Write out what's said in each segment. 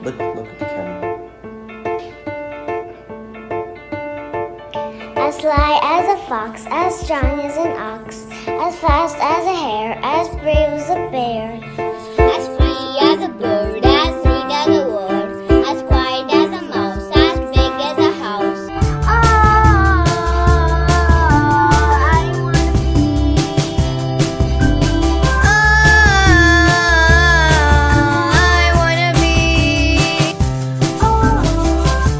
but look at the camera. As sly as a fox, as strong as an ox, as fast as a hare, as brave as a bear, as free as a bird, as sweet as a word, as quiet as a mouse, as big as a house. Oh, I wanna be. Oh, I wanna be. Oh, I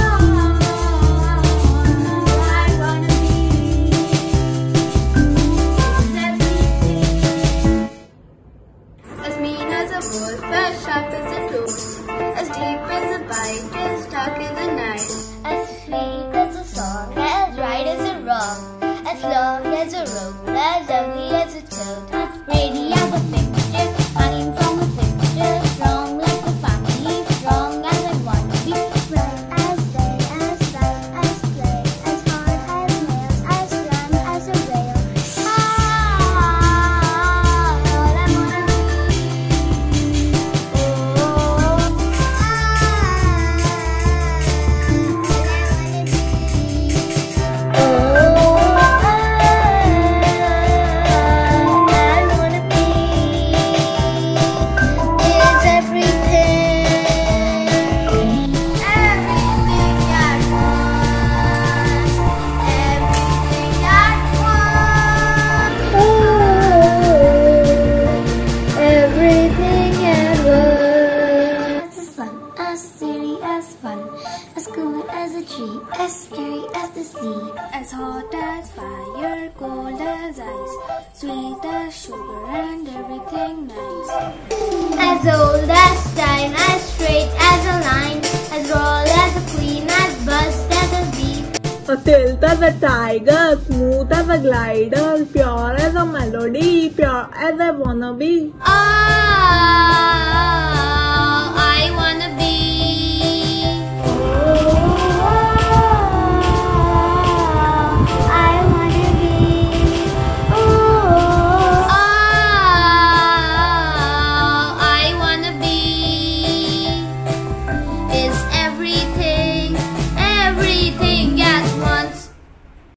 wanna be. As mean as a wolf, as sharp as a tooth, as deep as a bite, as dark as a night. As sweet as a song, as right as a wrong, as long as a rope, as ugly as a toad, as pretty as a picture, hanging from a fixture, strong like a family, strong as I want to be, bright as day, as light as play, as hard as nails, as strong as a rail. Ah, all I wanna be. As scary as the sea, As hot as fire, cold as ice, sweet as sugar and everything nice. as old as time, as straight as a line, as royal as a queen, as buzzed as a bee. Stealth as a tiger, smooth as a glider, pure as a melody, pure as I wanna be. Oh, I wanna be.